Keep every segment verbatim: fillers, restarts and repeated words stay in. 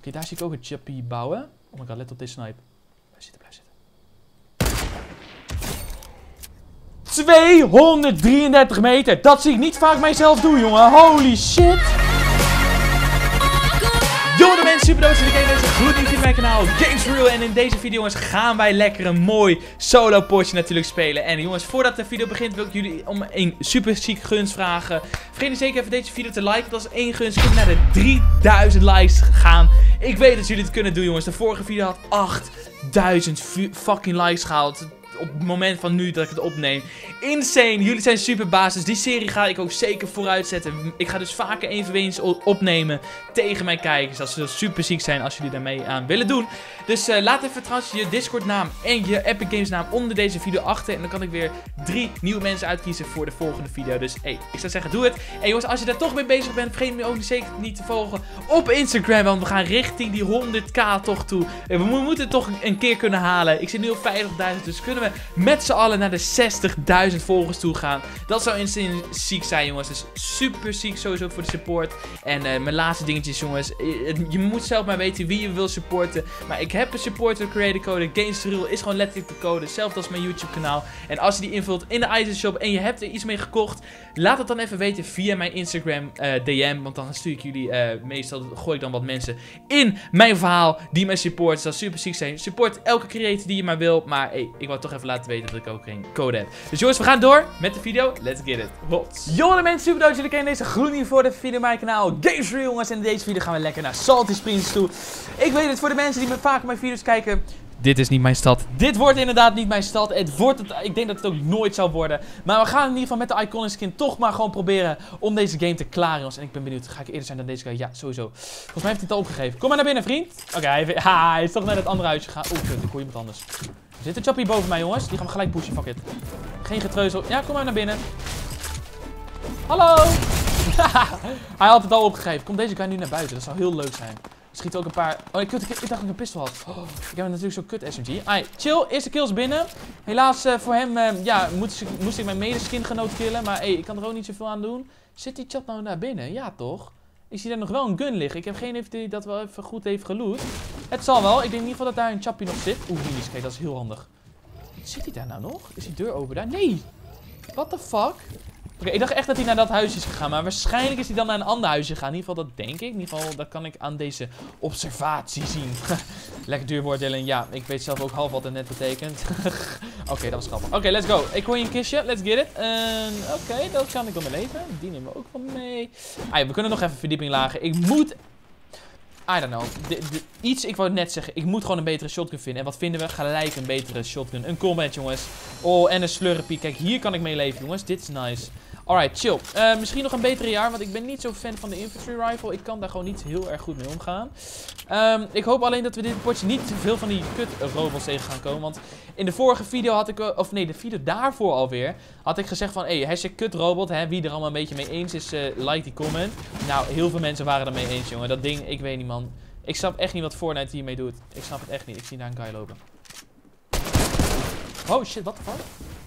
okay, daar zie ik ook een Chappie bouwen. Oh my god, let op deze snipe. Blijf zitten, blijf zitten. tweehonderddrieëndertig meter. Dat zie ik niet vaak mijzelf doen, jongen. Holy shit. Yo de mensen, super dood, jullie kijken deze gloednieuwe video op mijn kanaal Games for Real. En in deze video jongens gaan wij lekker een mooi solo potje natuurlijk spelen. En jongens, voordat de video begint wil ik jullie om een super chic gunst vragen. Vergeet niet zeker even deze video te liken, want als één gunst kunnen we naar de drieduizend likes gaan. Ik weet dat jullie het kunnen doen jongens. De vorige video had achtduizend fucking likes gehaald. Op het moment van nu dat ik het opneem. Insane, jullie zijn super baas. Dus die serie ga ik ook zeker vooruit zetten. Ik ga dus vaker eveneens opnemen tegen mijn kijkers. Dat zou super ziek zijn als jullie daarmee aan willen doen. Dus uh, laat even trouwens je Discord naam en je Epic Games naam onder deze video achter. En dan kan ik weer drie nieuwe mensen uitkiezen voor de volgende video. Dus hey, ik zou zeggen doe het. En jongens, als je daar toch mee bezig bent, vergeet me ook zeker niet te volgen op Instagram. Want we gaan richting die honderdk toch toe. We moeten het toch een keer kunnen halen. Ik zit nu op vijftigduizend, dus kunnen we met z'n allen naar de zestigduizend volgers toe gaan. Dat zou insane ziek zijn jongens. Dus super ziek sowieso voor de support. En uh, mijn laatste dingetjes jongens. Je, je moet zelf maar weten wie je wil supporten. Maar ik heb een supporter creator code. Games for Real is gewoon letterlijk de code. Hetzelfde als mijn YouTube kanaal. En als je die invult in de item shop en je hebt er iets mee gekocht. Laat het dan even weten via mijn Instagram uh, D M. Want dan stuur ik jullie uh, meestal gooi ik dan wat mensen in mijn verhaal die mij supporten. Dat zou super ziek zijn. Support elke creator die je maar wil. Maar hey, ik wou toch even laten weten dat ik ook geen code heb. Dus jongens, we gaan door met de video. Let's get it. Hot. Yo de mensen, super dood. Jullie kennen deze gloednieuwe voor de video op mijn kanaal Games for Real jongens. En in deze video gaan we lekker naar Salty Springs toe. Ik weet het, voor de mensen die me vaak mijn video's kijken. Dit is niet mijn stad. Dit wordt inderdaad niet mijn stad. Het wordt het, ik denk dat het ook nooit zal worden. Maar we gaan in ieder geval met de Iconic Skin toch maar gewoon proberen om deze game te klaren jongens. En ik ben benieuwd, ga ik eerder zijn dan deze guy? Ja, sowieso. Volgens mij heeft hij het al opgegeven. Kom maar naar binnen vriend. Oké, okay, hij, hij is toch naar het andere huisje gegaan. Oeh, kut, ik hoor iemand anders. Er zit een Chappie boven mij jongens. Die gaan we gelijk pushen, fuck it. Geen getreuzel. Ja, kom maar naar binnen. Hallo. Hij had het al opgegeven. Komt deze guy nu naar buiten? Dat zou heel leuk zijn. Schiet ook een paar... Oh, ik, ik, ik dacht dat ik een pistool had. Oh, ik heb natuurlijk zo'n kut S M G. Ai, chill. Eerste kills binnen. Helaas uh, voor hem, uh, ja, moest ik, moest ik mijn medeskingenoot killen. Maar hey, ik kan er ook niet zoveel aan doen. Zit die chat nou naar binnen? Ja, toch? Ik zie daar nog wel een gun liggen. Ik heb geen idee die dat wel even goed heeft geloot. Het zal wel. Ik denk in ieder geval dat daar een chappie nog zit. Oeh, miniskate, dat is heel handig. Zit hij daar nou nog? Is die deur open daar? Nee! What the fuck? Oké, okay, ik dacht echt dat hij naar dat huisje is gegaan. Maar waarschijnlijk is hij dan naar een ander huisje gegaan. In ieder geval, dat denk ik. In ieder geval, dat kan ik aan deze observatie zien. Lekker duurwoorddelen. Ja, ik weet zelf ook half wat het net betekent. Oké, okay, dat was grappig. Oké, okay, let's go. Ik hoor je een kistje. Let's get it. Uh, Oké, okay, dat kan ik wel mijn leven. Die nemen we ook van mee. Ah, we kunnen nog even verdieping lagen. Ik moet... I don't know. De, de, iets, ik wou net zeggen, ik moet gewoon een betere shotgun vinden. En wat vinden we? Gelijk een betere shotgun. Een combat, jongens. Oh, en een slurpie. Kijk, hier kan ik mee leven, jongens. Dit is nice. Alright, chill. Uh, misschien nog een betere jaar, want ik ben niet zo fan van de infantry rifle. Ik kan daar gewoon niet heel erg goed mee omgaan. Um, ik hoop alleen dat we dit potje niet te veel van die kut robots tegen gaan komen. Want in de vorige video had ik, of nee, de video daarvoor alweer, had ik gezegd van, hé, hey, hashtag kut robot, hè, wie er allemaal een beetje mee eens is, uh, like die comment. Nou, heel veel mensen waren er mee eens, jongen. Dat ding, ik weet niet, man. Ik snap echt niet wat Fortnite hiermee doet. Ik snap het echt niet. Ik zie daar een guy lopen. Oh shit, what the fuck?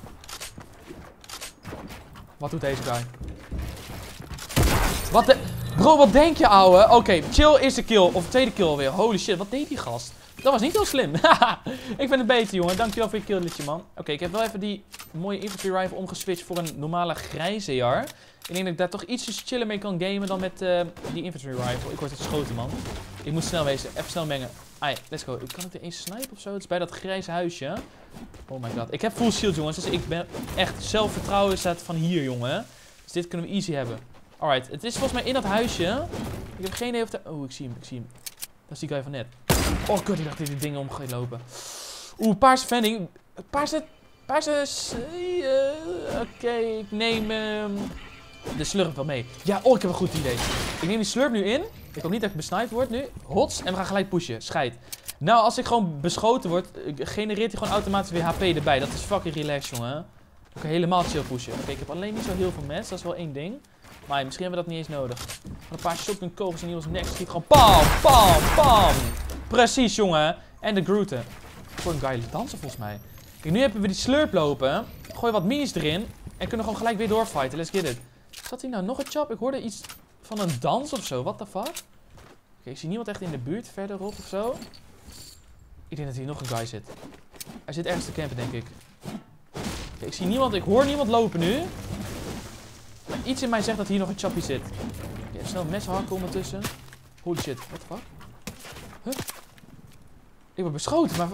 Wat doet deze guy? Wat de... Bro, wat denk je, ouwe? Oké, okay, chill, eerste kill. Of tweede kill alweer. Holy shit, wat deed die gast? Dat was niet heel slim. Ik vind het beter, jongen. Dankjewel voor je killetje, man. Oké, okay, ik heb wel even die mooie infantry rifle omgeswitcht voor een normale grijze jar. Ik denk dat ik daar toch iets chiller mee kan gamen dan met uh, die infantry rifle. Ik word het geschoten, man. Ik moet snel wezen. Even snel mengen. Ai, let's go. Kan ik er eens snipen of zo? Het is bij dat grijze huisje. Oh my god. Ik heb full shield, jongens. Dus ik ben echt zelfvertrouwen staat van hier, jongen. Dus dit kunnen we easy hebben. Alright. Het is volgens mij in dat huisje. Ik heb geen idee of... Oh, ik zie hem. Ik zie hem. Dat is die guy van net. Oh god, ik dacht dat die dingen om gaat lopen. Oeh, paarse vending. Paarse... Paarse... Uh, Oké, okay, ik neem... Um, de slurp wel mee. Ja, oh, ik heb een goed idee. Ik neem die slurp nu in. Ik hoop niet dat ik besniped word nu. Hots. En we gaan gelijk pushen. Scheid. Nou, als ik gewoon beschoten word, genereert hij gewoon automatisch weer H P erbij. Dat is fucking relaxed, jongen. Ik kan helemaal chill pushen. Oké, okay, ik heb alleen niet zo heel veel mats. Dat is wel één ding. Maar misschien hebben we dat niet eens nodig. Een paar shotgun kogels in ons nek. Schiet gewoon pam, pam, pam. Precies, jongen. En de Groeten. Ik hoor een guy dansen volgens mij. Kijk, nu hebben we die slurp lopen. Gooi wat minis erin. En kunnen gewoon gelijk weer doorfighten. Let's get it. Zat hier nou nog een chop? Ik hoorde iets van een dans of zo. What the fuck? Oké, okay, ik zie niemand echt in de buurt verderop of zo. Ik denk dat hier nog een guy zit. Hij zit ergens te campen, denk ik. Okay, ik zie niemand, ik hoor niemand lopen nu. Maar iets in mij zegt dat hier nog een chappie zit. Okay, snel een mes hakken ondertussen. Holy shit, what the fuck? Huh? Ik word beschoten, maar...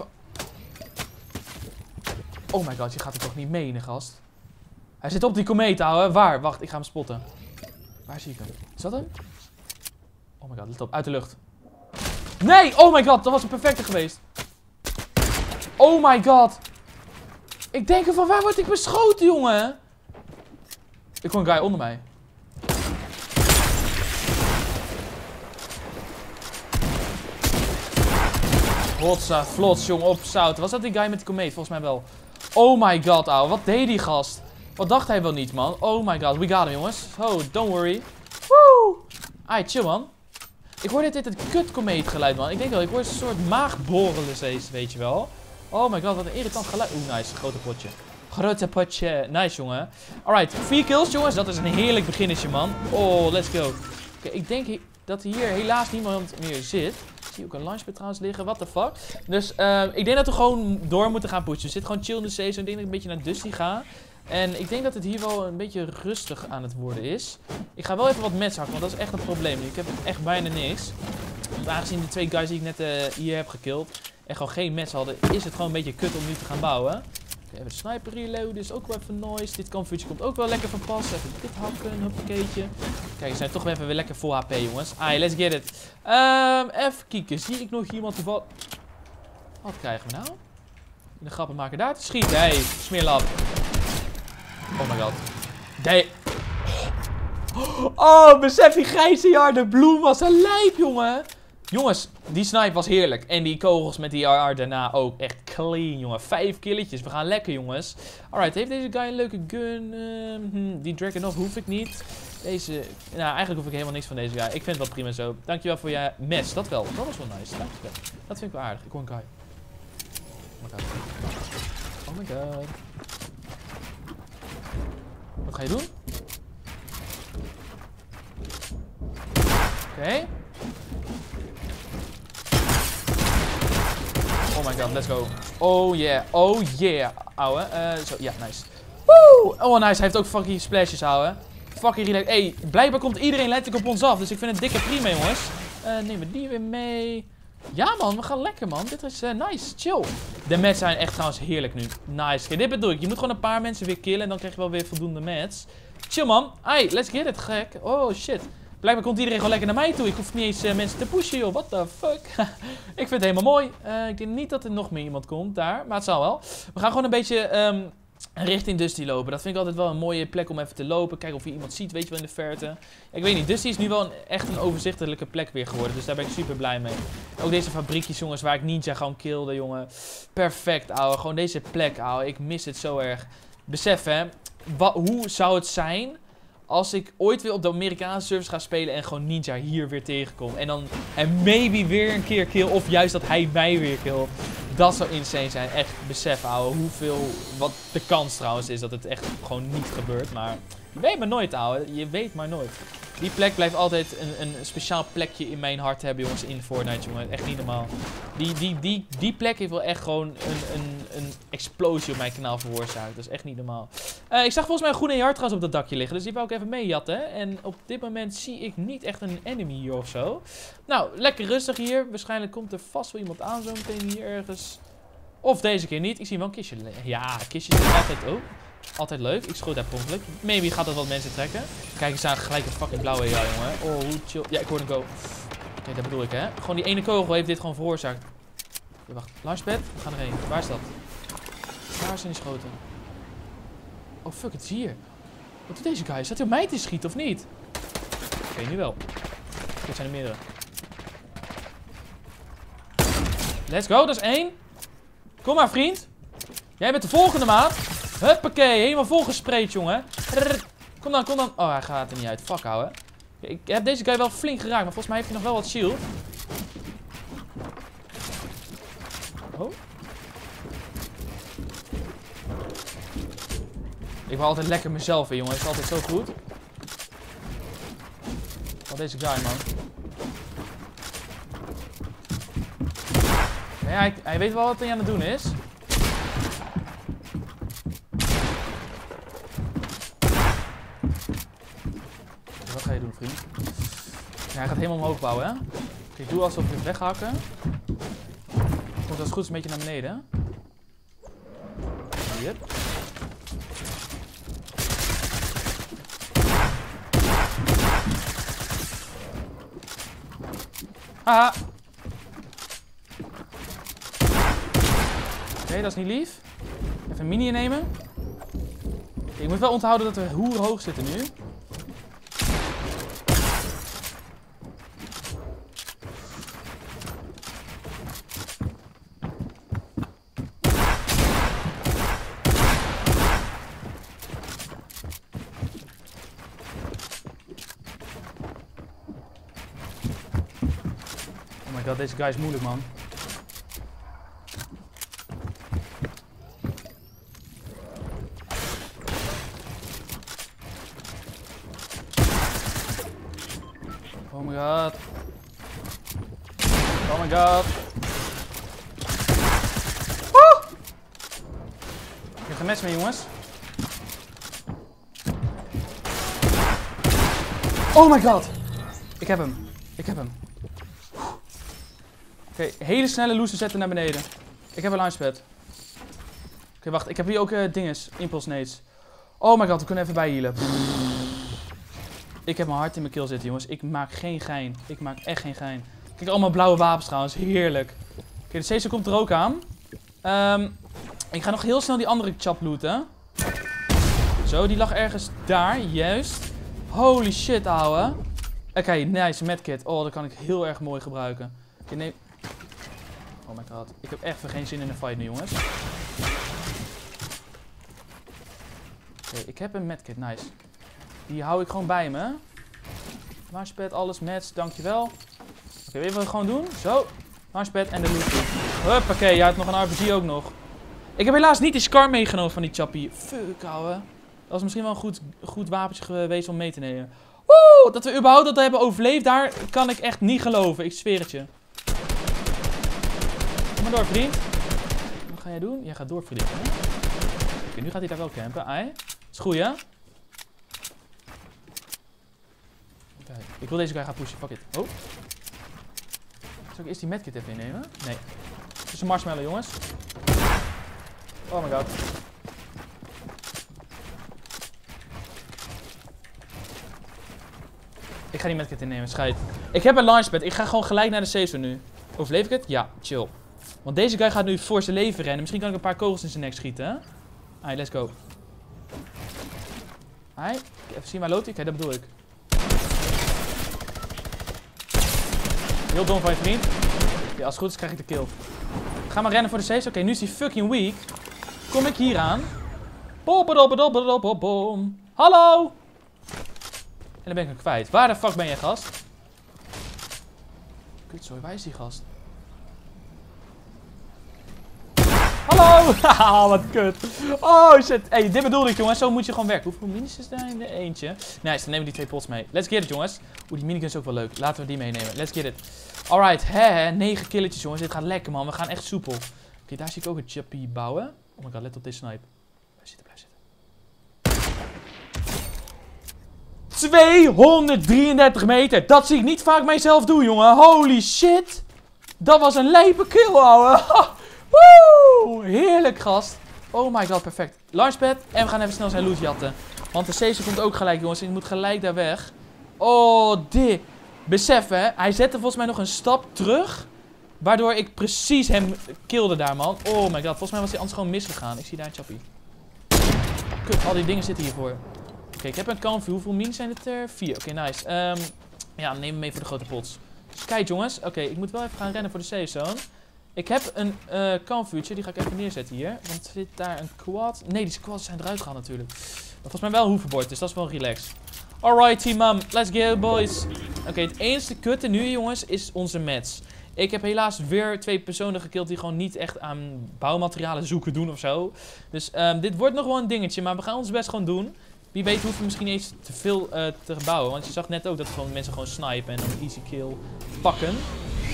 Oh my god, je gaat er toch niet mee, ne gast? Hij zit op die komeet, ouwe. Waar? Wacht, ik ga hem spotten. Waar zie ik hem? Is dat hem? Oh my god, let op. Uit de lucht. Nee! Oh my god, dat was een perfecte geweest. Oh my god. Ik denk van, waar word ik beschoten, jongen? Ik hoor een guy onder mij. Hotsa, vlots, jongen, op zout. Was dat die guy met die komeet? Volgens mij wel. Oh my god, ouwe. Wat deed die gast? Wat dacht hij wel niet, man? Oh my god, we got him, jongens. Oh, don't worry. Woe! Ai, chill, man. Ik hoorde dit het kut komeet geluid, man. Ik denk wel, ik hoor een soort maagborrelen steeds, weet je wel. Oh my god, wat een irritant geluid. Oeh, nice. Grote potje. Grote potje. Nice, jongen. Alright, vier kills, jongens. Dat is een heerlijk beginnetje, man. Oh, let's go. Oké, okay, ik denk dat hier helaas niemand meer zit. Ik zie ook een launchpad trouwens liggen. What the fuck. Dus uh, ik denk dat we gewoon door moeten gaan pushen. We zitten gewoon chill in de season. Ik denk dat ik een beetje naar Dusty ga. En ik denk dat het hier wel een beetje rustig aan het worden is. Ik ga wel even wat mets hakken, want dat is echt een probleem. Ik heb echt bijna niks. Want aangezien de twee guys die ik net uh, hier heb gekilld en gewoon geen mets hadden, is het gewoon een beetje kut om nu te gaan bouwen. Okay, even de sniper reloaden, is ook wel even nice. Dit kampvuurtje komt ook wel lekker van pas. Even dit hakken, een huppakeetje. Kijk, we zijn toch even weer lekker vol H P, jongens. Ai, let's get it. Um, even kijken, zie ik nog iemand toevallig... Wat krijgen we nou? De grappenmaker daar te schieten. Hey, smeerlap. Oh my god. Nee. Oh, besef die grijze harde bloem was een lijp, jongen. Jongens, die snipe was heerlijk. En die kogels met die R R daarna ook. Echt clean, jongen. Vijf killetjes. We gaan lekker, jongens. Alright, heeft deze guy een leuke gun? Uh, hmm, die Dragunov hoef ik niet. Deze... Nou, eigenlijk hoef ik helemaal niks van deze guy. Ik vind het wel prima zo. Dankjewel voor je mes. Dat wel. Dat was wel nice. Dankjewel. Dat vind ik wel aardig. Ik hoor een guy. Oh my god. Oh my god. Wat ga je doen? Oké. Okay. Oh my god, let's go. Oh yeah, oh yeah. Ouwe, uh, zo, ja, nice. Woe! Oh nice, hij heeft ook fucking splashes, ouwe. Fucking relax. Hey, blijkbaar komt iedereen letterlijk op ons af, dus ik vind het dikke prima, jongens. Uh, nemen we die weer mee. Ja man, we gaan lekker man. Dit is uh, nice, chill. De mats zijn echt trouwens heerlijk nu. Nice. Kijk, dit bedoel ik. Je moet gewoon een paar mensen weer killen en dan krijg je wel weer voldoende mats. Chill man. Ai, let's get it, gek. Oh shit. Blijkbaar komt iedereen gewoon lekker naar mij toe. Ik hoef niet eens uh, mensen te pushen, joh. What the fuck. Ik vind het helemaal mooi. Uh, ik denk niet dat er nog meer iemand komt daar, maar het zal wel. We gaan gewoon een beetje um, richting Dusty lopen. Dat vind ik altijd wel een mooie plek om even te lopen. Kijken of je iemand ziet, weet je wel, in de verte. Ja, ik weet niet, Dusty is nu wel een, echt een overzichtelijke plek weer geworden. Dus daar ben ik super blij mee. Ook deze fabriekjes, jongens, waar ik Ninja gewoon kilde, jongen. Perfect, ouwe. Gewoon deze plek, ouwe. Ik mis het zo erg. Besef, hè. Wat, hoe zou het zijn als ik ooit weer op de Amerikaanse servers ga spelen en gewoon Ninja hier weer tegenkom. En dan en maybe weer een keer kill of juist dat hij mij weer kill. Dat zou insane zijn. Echt besef, ouwe, hoeveel, wat de kans trouwens is dat het echt gewoon niet gebeurt. Maar je weet maar nooit, ouwe. Je weet maar nooit. Die plek blijft altijd een, een speciaal plekje in mijn hart hebben, jongens, in Fortnite, jongen. Echt niet normaal. Die, die, die, die plek heeft wel echt gewoon een, een, een explosie op mijn kanaal veroorzaakt. Dat is echt niet normaal. Uh, ik zag volgens mij een groene hart trouwens op dat dakje liggen, dus die wou ik even meejatten. En op dit moment zie ik niet echt een enemy hier of zo. Nou, lekker rustig hier. Waarschijnlijk komt er vast wel iemand aan zo meteen hier ergens. Of deze keer niet. Ik zie wel een kistje. Ja, kistjes zijn altijd ook. Altijd leuk. Ik schoot daar per ongeluk. Maybe gaat dat wat mensen trekken. Kijk, er staat gelijk een fucking blauwe ja, jongen. Oh, hoe chill. Ja, ik hoor een go. Oké, okay, dat bedoel ik, hè. Gewoon die ene kogel heeft dit gewoon veroorzaakt. Okay, wacht. Launchpad. We gaan erheen. Waar is dat? Waar zijn die schoten? Oh, fuck. Het is hier. Wat doet deze guy? Staat hij op mij te schieten of niet? Oké, okay, nu wel. Dit zijn er meerdere. Let's go. Dat is één. Kom maar, vriend. Jij bent de volgende, maat. Huppakee, helemaal volgespreid, jongen. Kom dan, kom dan. Oh, hij gaat er niet uit. Fuck, ouwe. Ik heb deze guy wel flink geraakt, maar volgens mij heeft hij nog wel wat shield. Oh. Ik wil altijd lekker mezelf in, jongen. Dat is altijd zo goed. Oh, deze guy, man. Ja, hij, hij weet wel wat hij aan het doen is. Wat ga je doen, vriend? Ja, hij gaat helemaal omhoog bouwen, hè? Oké, ik doe alsof ik het weghakken. Komt als het goed is een beetje naar beneden. Hier. Haha. Oké, okay, dat is niet lief. Even een mini nemen. Okay, ik moet wel onthouden dat we hoer hoog zitten nu. Oh my god, deze guy is moeilijk, man. Oh my god. Oh my god. Woe! Ik heb geen mes meer, jongens. Oh my god. Ik heb hem. Ik heb hem. Oké, okay, hele snelle loesen zetten naar beneden. Ik heb een launchpad. Oké, okay, wacht. Ik heb hier ook uh, dinges. Impulse nades. Oh my god, we kunnen even bijhealen. Ik heb mijn hart in mijn keel zitten, jongens. Ik maak geen gein. Ik maak echt geen gein. Kijk, allemaal blauwe wapens trouwens. Heerlijk. Oké, okay, de Caesar komt er ook aan. Um, ik ga nog heel snel die andere chap looten. Zo, die lag ergens daar. Juist. Holy shit, ouwe. Oké, okay, nice. Medkit. Oh, dat kan ik heel erg mooi gebruiken. Okay, nee. Oh my god. Ik heb echt geen zin in een fight nu, jongens. Oké, okay, ik heb een medkit. Nice. Die hou ik gewoon bij me. Launchpad, alles, meds, dankjewel. Oké, okay, weet je wat we gewoon doen? Zo. Launchpad en de loot. Huppakee, jij hebt nog een R P G ook nog. Ik heb helaas niet die Scar meegenomen van die chappie. Fuck, ouwe. Dat was misschien wel een goed, goed wapentje geweest om mee te nemen. Woe! Dat we überhaupt dat hebben overleefd, daar kan ik echt niet geloven. Ik zweer het je. Kom maar door, vriend. Wat ga jij doen? Jij gaat door, vriend. Oké, okay, nu gaat hij daar wel campen. Ai. Is goed, hè? Okay. Ik wil deze guy gaan pushen. Fuck it. Oh. Zal ik eerst die medkit even innemen? Nee. Het is een marshmallow, jongens. Oh my god. Ik ga die medkit innemen, scheid. Ik heb een launchpad. Ik ga gewoon gelijk naar de safe zone nu. Overleef ik het? Ja, chill. Want deze guy gaat nu voor zijn leven rennen. Misschien kan ik een paar kogels in zijn nek schieten, hè? Alright, let's go. Alright. Even zien waar loopt hij. Oké, dat bedoel ik. Heel dom van je vriend. Ja, als het goed is krijg ik de kill. Ga maar rennen voor de safe. Oké, okay, nu is hij fucking weak. Kom ik hier aan. Bom. Hallo! En dan ben ik hem kwijt. Waar de fuck ben je, gast? Kutzooi, waar is die gast? Hallo! Haha, wat kut. Oh shit. Hey, dit bedoelde ik, jongens. Zo moet je gewoon werken. Hoeveel minis is er in de eentje? Nice, dan nemen we die twee pots mee. Let's get it, jongens. Oeh, die minigun is ook wel leuk. Laten we die meenemen. Let's get it. Alright, hè, negen killetjes, jongens. Dit gaat lekker, man. We gaan echt soepel. Oké, okay, daar zie ik ook een chappie bouwen. Oh my god, let op deze snipe. Blijf zitten, blijf zitten. tweehonderddrieëndertig meter. Dat zie ik niet vaak mijzelf doen, jongen. Holy shit. Dat was een lijpe kill, ouwe. Woe! Heerlijk, gast. Oh my god, perfect. Launchpad. En we gaan even snel zijn loot jatten. Want de Caesar komt ook gelijk, jongens. Ik moet gelijk daar weg. Oh, dit. Besef, hè. Hij zette volgens mij nog een stap terug. Waardoor ik precies hem killde daar, man. Oh my god. Volgens mij was hij anders gewoon misgegaan. Ik zie daar een chappie. Kut, al die dingen zitten hiervoor. Oké, okay, ik heb een Canvu. Hoeveel mines zijn het er? Vier. Oké, okay, nice. Um, ja, neem hem mee voor de grote pots. Dus kijk, jongens. Oké, okay, ik moet wel even gaan rennen voor de safe zone. Ik heb een uh, Canvu'tje. Die ga ik even neerzetten hier. Want zit daar een quad. Nee, die quads zijn eruit gehaald natuurlijk. Maar volgens mij wel een hoverboard. Dus dat is wel relaxed. Alright, team mom. Let's go, boys. Oké, okay, het enige kutte nu, jongens, is onze mats. Ik heb helaas weer twee personen gekild die gewoon niet echt aan bouwmaterialen zoeken doen of zo. Dus um, dit wordt nog wel een dingetje. Maar we gaan ons best gewoon doen. Wie weet hoeven we misschien eens te veel uh, te bouwen. Want je zag net ook dat gewoon mensen gewoon snipen en dan een easy kill pakken.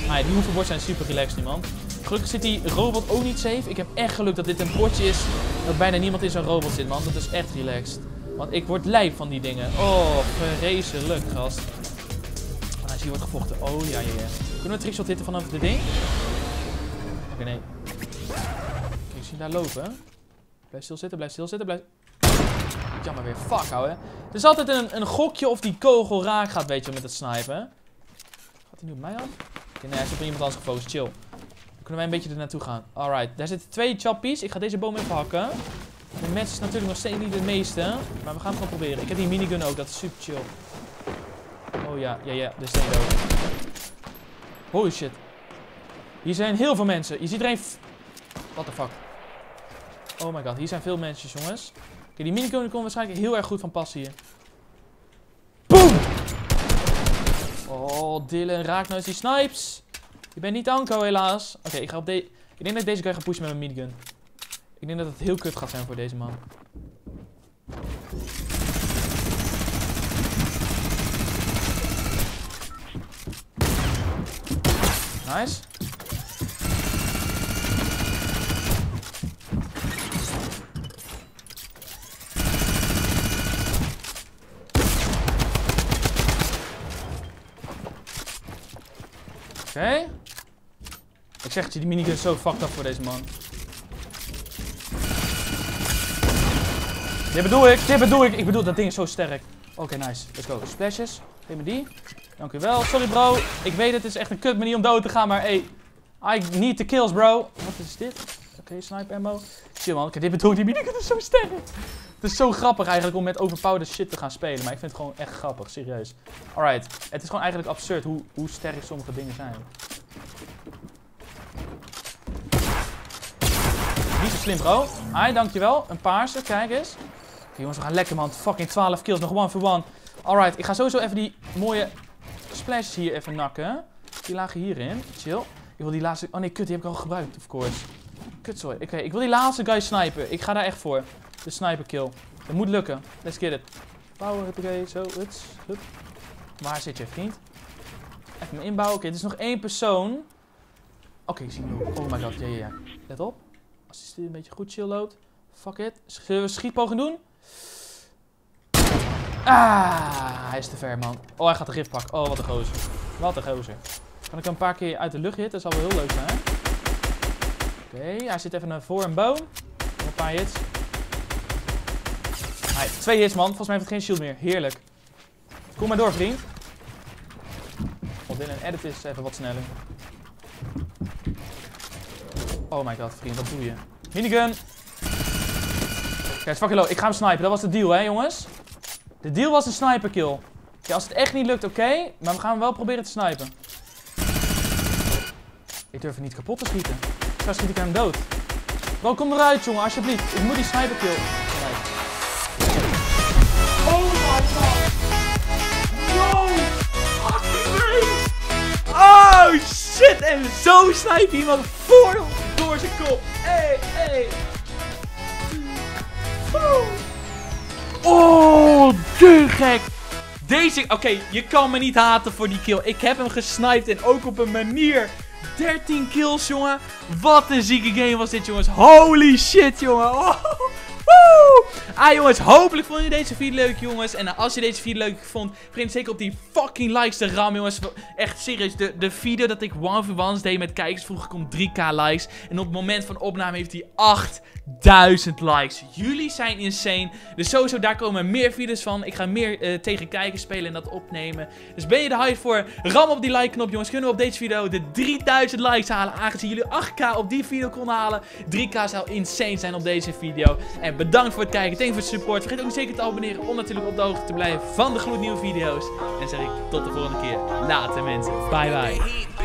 Ah, die hoevenbord zijn super relaxed nu, man. Gelukkig zit die robot ook niet safe. Ik heb echt geluk dat dit een bordje is dat bijna niemand in zo'n robot zit, man. Dat is echt relaxed. Want ik word lijp van die dingen. Oh, vreselijk, gast. Ah, hier wordt gevochten. Oh, ja, ja, ja. Kunnen we trickshot hitten vanaf dit ding? Oké, okay, nee. Kijk, ik zie daar lopen. Blijf stilzitten, blijf stilzitten, blijf... Jammer weer. Fuck, ouwe. Er is altijd een, een gokje of die kogel raak gaat, weet je, met het snipen. Gaat hij nu op mij af? Okay, nee, hij is op iemand anders gefocust. Chill. Dan kunnen wij een beetje er naartoe gaan. Alright, daar zitten twee chappies. Ik ga deze boom even hakken. De match is natuurlijk nog steeds niet de meeste. Maar we gaan het gewoon proberen. Ik heb die minigun ook, dat is super chill. Oh ja, ja, ja. Dit is niet dood. Holy shit. Hier zijn heel veel mensen. Je ziet er een... What the fuck. Oh my god, hier zijn veel mensen, jongens. Oké, die minigun komt waarschijnlijk heel erg goed van pas hier. Boom! Oh, Dylan, raak nou eens die snipes. Je bent niet Anko, helaas. Oké, okay, ik ga op deze... Ik denk dat ik deze guy ga pushen met mijn minigun. Ik denk dat het heel kut gaat zijn voor deze man. Nice. Oké. Okay. Ik zeg het je, die minigun is zo fucked up voor deze man. Dit bedoel ik, dit bedoel ik. Ik bedoel, dat ding is zo sterk. Oké, okay, nice. Let's go. Splashes. Geef me die. Dank u wel. Sorry bro. Ik weet het is echt een kut manier om dood te gaan, maar hey. I need the kills bro. Wat is dit? Oké, okay, sniper ammo. Chill man. Okay, dit bedoel ik, die minigun is zo sterk. Het is zo grappig eigenlijk om met overpowered shit te gaan spelen, maar ik vind het gewoon echt grappig, serieus. Alright. Het is gewoon eigenlijk absurd hoe, hoe sterk sommige dingen zijn. Niet zo slim bro. Hi, dankjewel. Een paarse, kijk eens. Okay, jongens, we gaan lekker man. Fucking twaalf kills, nog one for one. Alright, ik ga sowieso even die mooie splashes hier even nakken. Die lagen hierin. Chill. Ik wil die laatste... Oh nee, kut, die heb ik al gebruikt, of course. Kut, sorry. Oké, okay, ik wil die laatste guy snipen. Ik ga daar echt voor. De sniper kill. Dat moet lukken. Let's get it. Power, huppakee, zo. Huts, hup. Waar zit je, vriend? Even me inbouwen. Oké, okay, er is nog één persoon. Oké, okay, ik zie hem lopen. Oh my god, ja, ja, ja. Let op. Als hij een beetje goed chill loopt. Fuck it. Zullen we schietpoging doen? Ah, hij is te ver, man. Oh, hij gaat de grip pakken. Oh, wat een gozer. Wat een gozer. Kan ik hem een paar keer uit de lucht hitten? Dat zal wel heel leuk zijn, hè? Oké, okay, hij zit even naar voor een boom. Nog een paar hits. Hij heeft twee hits, man. Volgens mij heeft het geen shield meer. Heerlijk. Kom maar door, vriend. Oh, dit een edit is even wat sneller. Oh my god, vriend, wat doe je? Minigun! Kijk, fucking low. Ik ga hem snipen. Dat was de deal, hè, jongens? De deal was een sniper kill. Okay, als het echt niet lukt, oké. Okay, maar we gaan hem wel proberen te snipen. Ik durf hem niet kapot te schieten. Zo schiet ik hem dood. Bro, kom eruit, jongen, alsjeblieft. Ik moet die sniper kill. Oh my god! No! Fucking way! Oh shit! En zo snipe iemand voor door zijn kop. Hey, hey! Oh, de gek! Deze... Oké, okay, je kan me niet haten voor die kill. Ik heb hem gesniped en ook op een manier. dertien kills, jongen. Wat een zieke game was dit, jongens. Holy shit, jongen. Oh. Woe! Ah jongens, hopelijk vond je deze video leuk, jongens. En als je deze video leuk vond, vergeet zeker op die fucking likes te rammen, jongens. Echt serieus, de, de video dat ik one for ones deed met kijkers, vroeg ik om drie k likes. En op het moment van opname heeft hij achtduizend likes. Jullie zijn insane. Dus sowieso, daar komen meer video's van. Ik ga meer uh, tegen kijkers spelen en dat opnemen. Dus ben je er hype voor? Ram op die like knop, jongens. Kunnen we op deze video de drieduizend likes halen, aangezien jullie acht k op die video konden halen. drie k zou insane zijn op deze video. En bedankt voor het kijken, thanks voor de support. Vergeet ook zeker te abonneren om natuurlijk op de hoogte te blijven van de gloednieuwe video's. En zeg ik tot de volgende keer. Later mensen, bye bye.